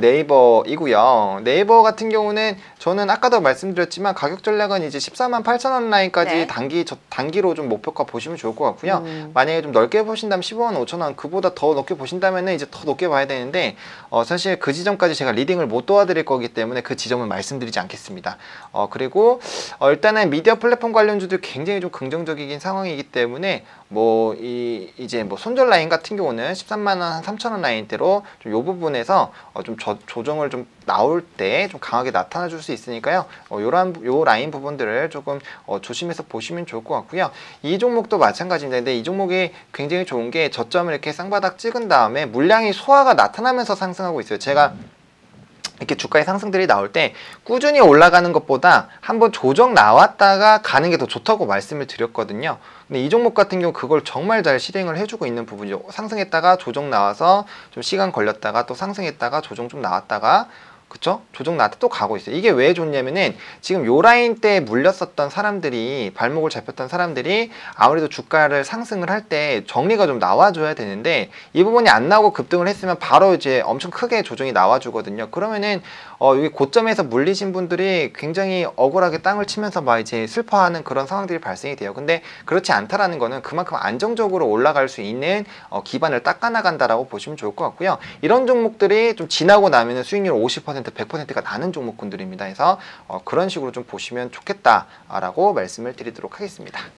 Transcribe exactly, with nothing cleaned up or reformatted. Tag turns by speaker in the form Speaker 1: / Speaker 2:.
Speaker 1: 네이버이고요. 네이버 같은 경우는 저는 아까도 말씀드렸지만 가격 전략은 이제 십사만 팔천 원 라인까지
Speaker 2: 네.
Speaker 1: 단기 저, 단기로 좀 목표가 보시면 좋을 것 같고요.
Speaker 2: 음.
Speaker 1: 만약에 좀 넓게 보신다면 십오만 오천 원 그보다 더 높게 보신다면 이제 더 높게 봐야 되는데 어, 사실 그 지점까지 제가 리딩을 못 도와드릴 거기 때문에 그 지점은 말씀드리지 않겠습니다. 어, 그리고 어, 일단은 미디어 플랫폼 관련주들 굉장히 좀 긍정적이긴 상황이기 때문에 뭐 이 이제 뭐 손절 라인 같은 경우는 십삼만 원, 한 삼천 원 라인대로 좀 요 부분에서 어, 좀 저, 조정을 좀 나올 때 좀 강하게 나타나 줄 수 있으니까요. 어, 요런 요 라인 부분들을 조금 어, 조심해서 보시면 좋을 것 같고요. 이 종목도 마찬가지입니다. 근데 이 종목이 굉장히 좋은 게 저점을 이렇게 쌍바닥 찍은 다음에 물량이 소화가 나타나면서 상승하고 있어요. 제가 이렇게 주가의 상승들이 나올 때 꾸준히 올라가는 것보다 한번 조정 나왔다가 가는 게 더 좋다고 말씀을 드렸거든요. 근데 이 종목 같은 경우 그걸 정말 잘 실행을 해주고 있는 부분이죠. 상승했다가 조정 나와서 좀 시간 걸렸다가 또 상승했다가 조정 좀 나왔다가 그쵸? 조정 나한테 또 가고 있어요. 이게 왜 좋냐면은 지금 요 라인 때 물렸었던 사람들이 발목을 잡혔던 사람들이 아무래도 주가를 상승을 할 때 정리가 좀 나와줘야 되는데 이 부분이 안 나오고 급등을 했으면 바로 이제 엄청 크게 조정이 나와주거든요. 그러면은 어 여기 고점에서 물리신 분들이 굉장히 억울하게 땅을 치면서 막 이제 슬퍼하는 그런 상황들이 발생이 돼요. 근데 그렇지 않다라는 거는 그만큼 안정적으로 올라갈 수 있는 어 기반을 닦아나간다라고 보시면 좋을 것 같고요. 이런 종목들이 좀 지나고 나면은 수익률 오십 퍼센트 백 퍼센트가 나는 종목군들입니다. 그래서 어, 그런 식으로 좀 보시면 좋겠다라고 말씀을 드리도록 하겠습니다.